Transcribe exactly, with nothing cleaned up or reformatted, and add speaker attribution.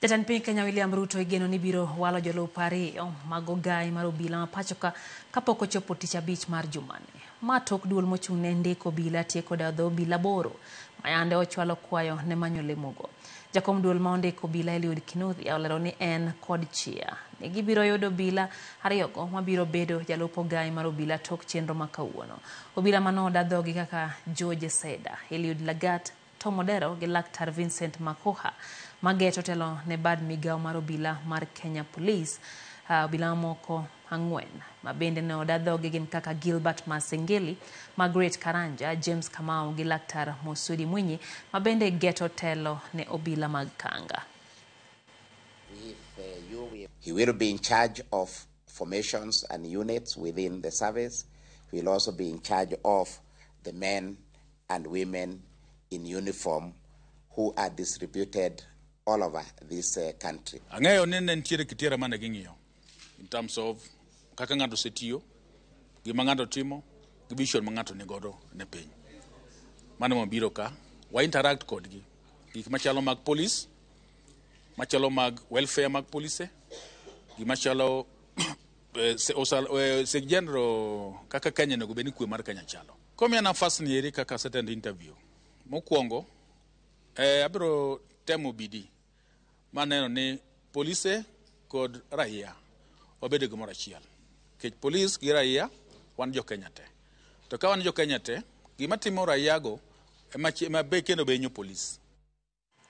Speaker 1: Jatend piny Kenya William Ruto igeno ni biro walo jalup ariyo mag ogai mar obila ma pacho ka kapok ochopo tich abich mar jumani. Ma tok duol mochung' ne ndiko obila tieko dho obila boro mayande ochwalo kwayo ne manyo lemogo. Jakom duol ma ondiko obila Eliud Kinuthia olero ni en kod chia ni gibiro yudo obila ariyogo mabiro bedo jalup ogai mar obila tok chenro ma kawuono. Obila manoda dhoggi kaka Seda, Eliud Lagat, Tom Odero gi laktar Vincent Makoha mageto telo ne bad migao mar obila mar Kenya Police. Uh, obila moko ang'wen mabende ne oda dhoggi gin kaka Gilbert Masengeli, Margaret Karanja, James Kamau gi laktar Mosudi Mwinyi mabende geto telo ne obila mag Kanga.
Speaker 2: If, uh, you will, he will be in charge of formations and units within the service. He will also be in charge of the men and women in uniform who are distributed all over this uh, country.
Speaker 3: Angayo nene ntiere kitiera mana ging'iyo in terms of kaka ng'ato setiyo, gima ng'ato timo, gi vision ma ng'ato nigodo ne piny. Mano mabiro ka, wa interact kodgi. Gik machalo mag police, machalo mag welfare mag police, gik machalo se genero kaka Kenya nego beni kwe mar Kenya chalo. Komi nafasi ni eri kaka certain interview. Mokwongo, eh, abiro temo bidi maneno ni police kod raia obede gimoro achiel. Kech police gi raia wan jo Kenya te. To ka wan jo Kenya te, gima timo raia go ema be kendo benyo police.